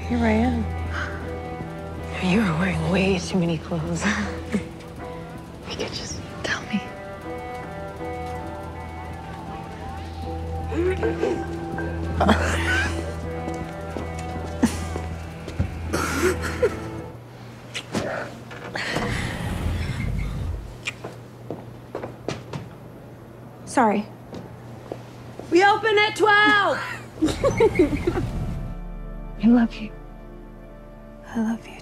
Here I am. You are wearing way too many clothes. You could just tell me. Sorry. We open at 12! I love you. I love you.